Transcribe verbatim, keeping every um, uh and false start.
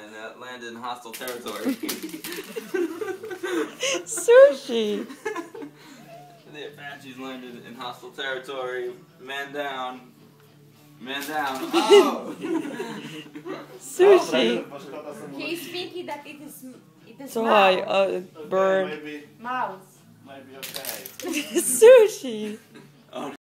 and uh, landed in hostile territory. Sushi! The Apaches landed in hostile territory. Man down. Man down. Oh! Sushi! He's thinking that it is it is So mouse. I, uh, bird. Maybe, Mouse. maybe okay. Sushi!